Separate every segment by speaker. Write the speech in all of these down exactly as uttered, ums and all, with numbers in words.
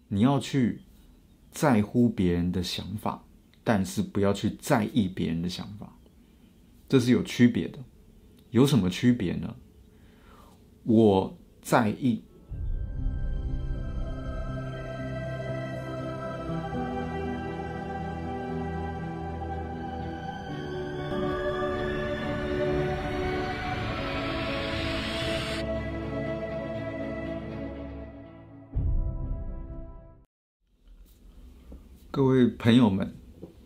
Speaker 1: 你要去在乎别人的想法，但是不要去在意别人的想法，这是有区别的。有什么区别呢？我在意各位朋友们，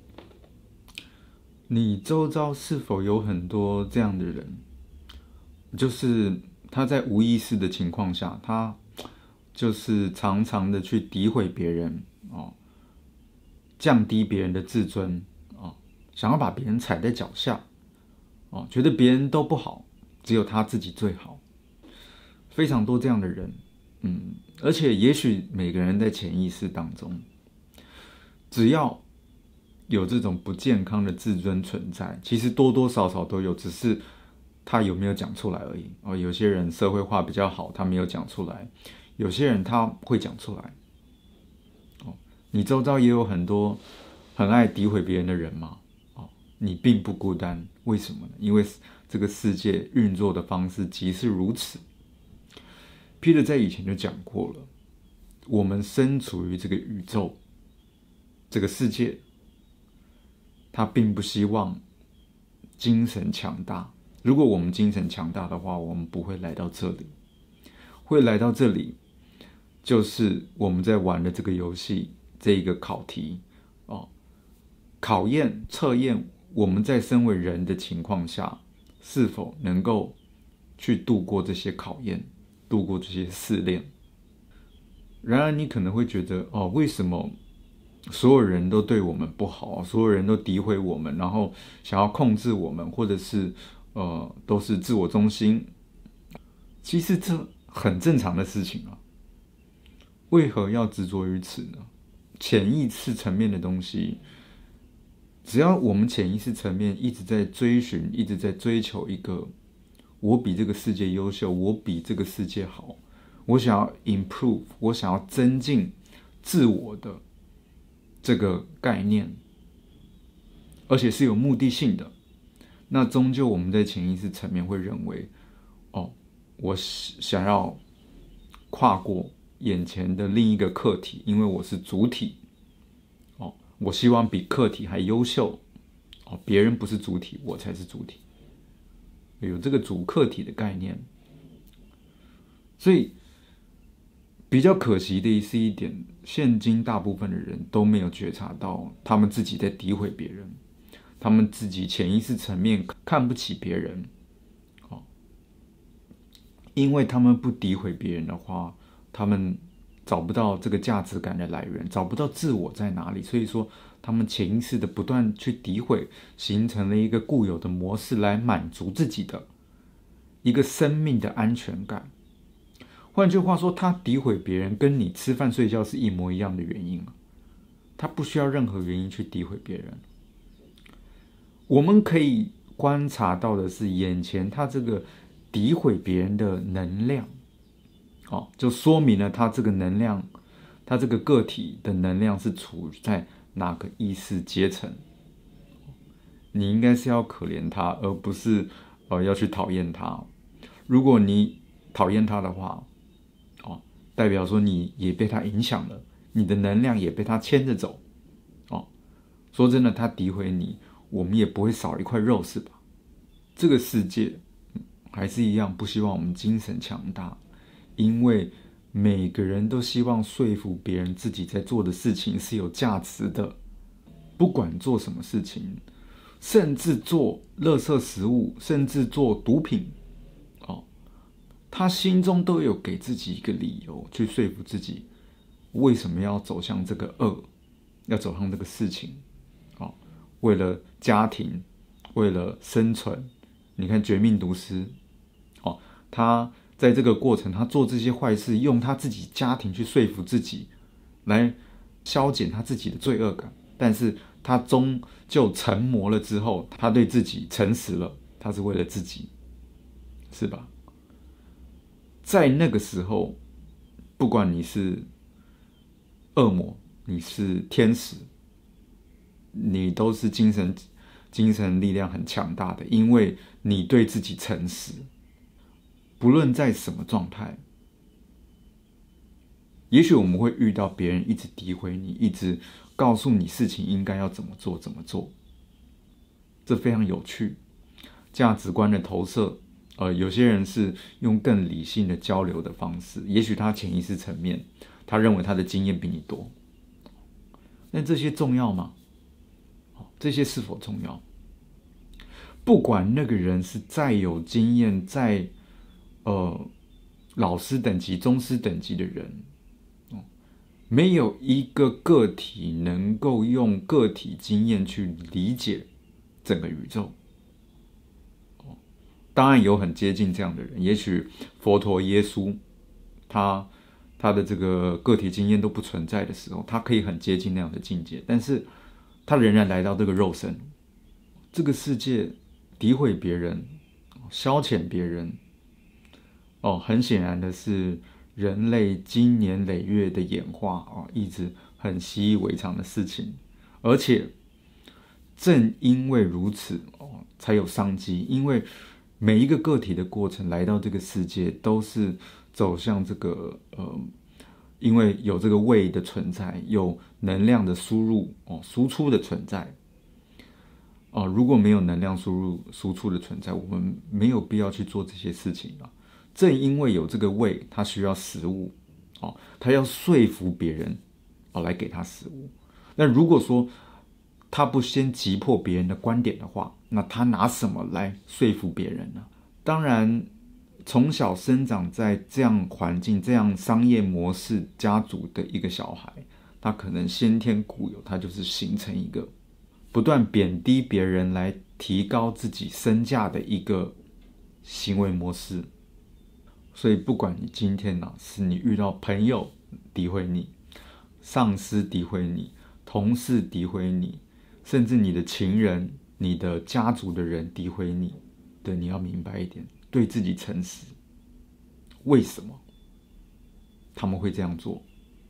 Speaker 1: 你周遭是否有很多这样的人？就是他在无意识的情况下，他就是常常的去诋毁别人哦，降低别人的自尊哦，想要把别人踩在脚下哦，觉得别人都不好，只有他自己最好。非常多这样的人，嗯，而且也许每个人在潜意识当中，只要有这种不健康的自尊存在，其实多多少少都有，只是他有没有讲出来而已。哦，有些人社会化比较好，他没有讲出来；有些人他会讲出来。哦，你周遭也有很多很爱诋毁别人的人嘛。哦，你并不孤单，为什么呢？因为这个世界运作的方式即是如此。Peter 在以前就讲过了，我们身处于这个宇宙，这个世界，他并不希望精神强大。如果我们精神强大的话，我们不会来到这里。会来到这里，就是我们在玩的这个游戏，这一个考题哦，考验测验我们在身为人的情况下，是否能够去度过这些考验，度过这些试炼。然而，你可能会觉得，哦，为什么所有人都对我们不好，所有人都诋毁我们，然后想要控制我们，或者是呃，都是自我中心。其实这很正常的事情啊，为何要执着于此呢？潜意识层面的东西，只要我们潜意识层面一直在追寻，一直在追求一个我比这个世界优秀，我比这个世界好，我想要 improve， 我想要增进自我的这个概念，而且是有目的性的，那终究我们在潜意识层面会认为，哦，我想要跨过眼前的另一个课题，因为我是主体，哦，我希望比课题还优秀，哦，别人不是主体，我才是主体，有这个主客体的概念。所以比较可惜的是一点，现今大部分的人都没有觉察到他们自己在诋毁别人，他们自己潜意识层面看不起别人，哦，因为他们不诋毁别人的话，他们找不到这个价值感的来源，找不到自我在哪里，所以说他们潜意识的不断去诋毁，形成了一个固有的模式来满足自己的一个生命的安全感。换句话说，他诋毁别人跟你吃饭睡觉是一模一样的原因，他不需要任何原因去诋毁别人。我们可以观察到的是，眼前他这个诋毁别人的能量，哦，就说明了他这个能量，他这个个体的能量是处在哪个意识阶层。你应该是要可怜他，而不是呃要去讨厌他。如果你讨厌他的话，哦，代表说你也被他影响了，你的能量也被他牵着走。哦，说真的，他诋毁你，我们也不会少一块肉，是吧？这个世界还是一样，不希望我们精神强大，因为每个人都希望说服别人自己在做的事情是有价值的，不管做什么事情，甚至做垃圾食物，甚至做毒品，哦，他心中都有给自己一个理由去说服自己，为什么要走向这个恶，要走向这个事情，哦，为了家庭，为了生存。你看《绝命毒师》，哦，他在这个过程，他做这些坏事，用他自己家庭去说服自己，来消减他自己的罪恶感。但是他终究成魔了之后，他对自己诚实了，他是为了自己，是吧？在那个时候，不管你是恶魔，你是天使，你都是精神精神力量很强大的，因为你对自己诚实，不论在什么状态。也许我们会遇到别人一直诋毁你，一直告诉你事情应该要怎么做怎么做，这非常有趣。价值观的投射，呃，有些人是用更理性的交流的方式，也许他潜意识层面，他认为他的经验比你多，但这些重要吗？这些是否重要？不管那个人是再有经验、再呃老师等级、宗师等级的人，没有一个个体能够用个体经验去理解整个宇宙。当然有很接近这样的人，也许佛陀、耶稣，他他的这个个体经验都不存在的时候，他可以很接近那样的境界，但是他仍然来到这个肉身，这个世界诋毁别人、消遣别人，哦，很显然的是人类经年累月的演化啊，一直很习以为常的事情，而且正因为如此哦，才有商机，因为每一个个体的过程来到这个世界，都是走向这个呃。因为有这个胃的存在，有能量的输入哦，输出的存在哦。如果没有能量输入输出的存在，我们没有必要去做这些事情啊。正因为有这个胃，它需要食物哦，它要说服别人哦来给它食物。那如果说他不先击破别人的观点的话，那他拿什么来说服别人呢？当然。从小生长在这样环境、这样商业模式家族的一个小孩，他可能先天固有，他就是形成一个不断贬低别人来提高自己身价的一个行为模式。所以，不管你今天啊，是你遇到朋友诋毁你、上司诋毁你、同事诋毁你，甚至你的情人、你的家族的人诋毁你，对，你要明白一点。对自己诚实，为什么他们会这样做？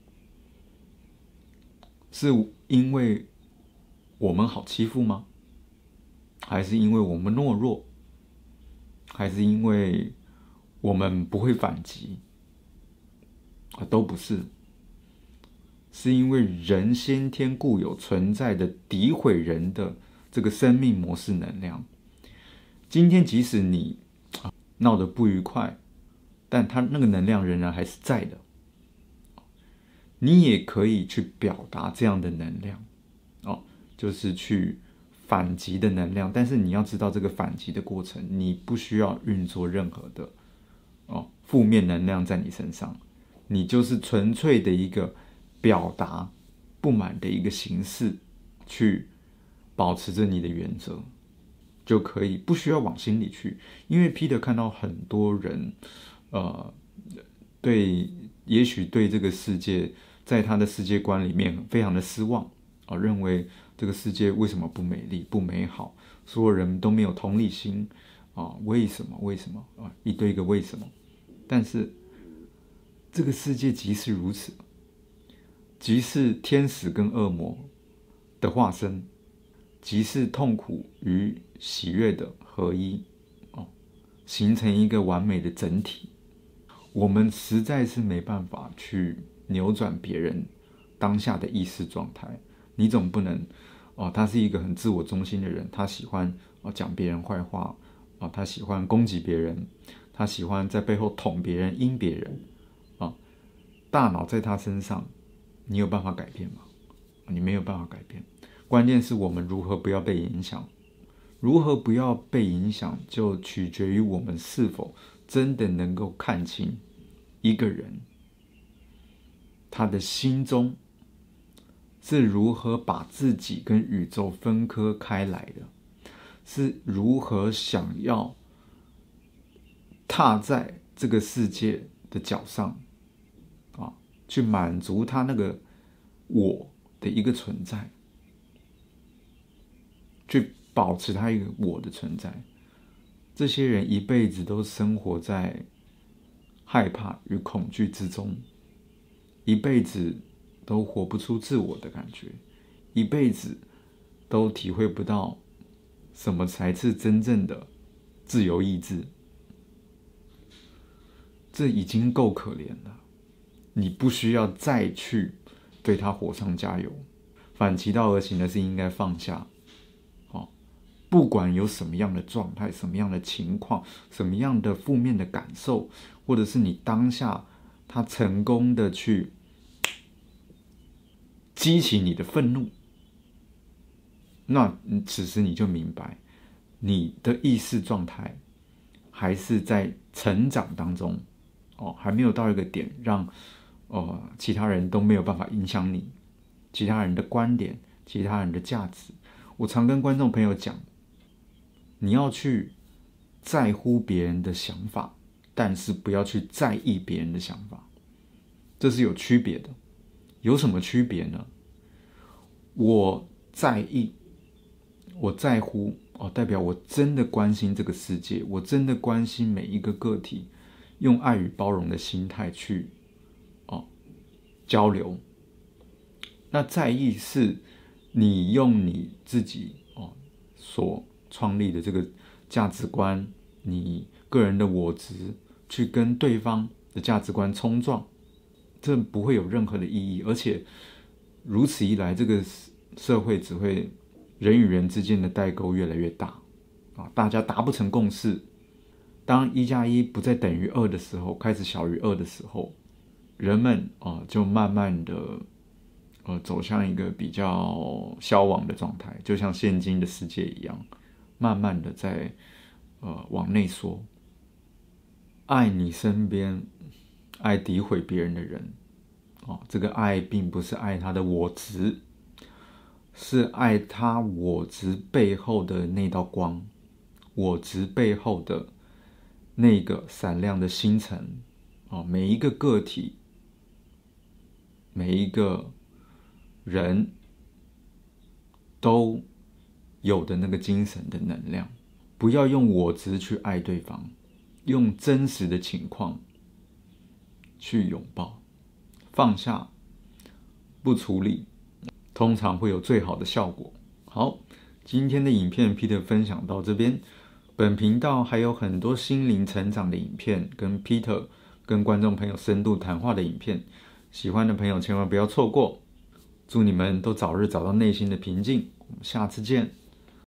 Speaker 1: 是因为我们好欺负吗？还是因为我们懦弱？还是因为我们不会反击？啊，都不是，是因为人先天固有存在的诋毁人的这个生命模式能量。今天即使你闹得不愉快，但他那个能量仍然还是在的。你也可以去表达这样的能量，哦，就是去反击的能量。但是你要知道这个反击的过程，你不需要运作任何的哦负面能量在你身上，你就是纯粹的一个表达不满的一个形式，去保持着你的原则。就可以不需要往心里去，因为 Peter 看到很多人，呃，对，也许对这个世界，在他的世界观里面非常的失望啊、呃，认为这个世界为什么不美丽、不美好，所有人都没有同理心啊、呃，为什么？为什么啊？一堆个为什么？但是这个世界即是如此，即是天使跟恶魔的化身。即是痛苦与喜悦的合一，哦，形成一个完美的整体。我们实在是没办法去扭转别人当下的意识状态。你总不能，哦，他是一个很自我中心的人，他喜欢哦讲别人坏话，哦，他喜欢攻击别人，他喜欢在背后捅别人、阴别人，啊，大脑在他身上，你有办法改变吗？你没有办法改变。关键是我们如何不要被影响，如何不要被影响，就取决于我们是否真的能够看清一个人他的心中是如何把自己跟宇宙分割开来的，是如何想要踏在这个世界的脚上啊，去满足他那个我的一个存在。去保持他一个我的存在，这些人一辈子都生活在害怕与恐惧之中，一辈子都活不出自我的感觉，一辈子都体会不到什么才是真正的自由意志。这已经够可怜了，你不需要再去对他火上加油。反其道而行的是应该放下。哦，不管有什么样的状态、什么样的情况、什么样的负面的感受，或者是你当下他成功的去激起你的愤怒，那此时你就明白，你的意识状态还是在成长当中。哦，还没有到一个点让呃其他人都没有办法影响你，其他人的观点，其他人的价值。我常跟观众朋友讲，你要去在乎别人的想法，但是不要去在意别人的想法，这是有区别的。有什么区别呢？我在意，我在乎，哦，代表我真的关心这个世界，我真的关心每一个个体，用爱与包容的心态去哦交流。那在意是你用你自己哦所创立的这个价值观，你个人的我执去跟对方的价值观冲撞，这不会有任何的意义。而且如此一来，这个社会只会人与人之间的代沟越来越大啊，大家达不成共识。当一加一不再等于二的时候，开始小于二的时候，人们啊就慢慢的呃走向一个比较消亡的状态，就像现今的世界一样，慢慢的在呃往内缩。爱你身边爱诋毁别人的人，哦，这个爱并不是爱他的我执，是爱他我执背后的那道光，我执背后的那个闪亮的星辰。哦，每一个个体，每一个人都有的那个精神的能量。不要用我执去爱对方，用真实的情况去拥抱，放下，不处理，通常会有最好的效果。好，今天的影片 Peter 分享到这边。本频道还有很多心灵成长的影片，跟 Peter 跟观众朋友深度谈话的影片，喜欢的朋友千万不要错过。祝你们都早日找到内心的平静，我们下次见。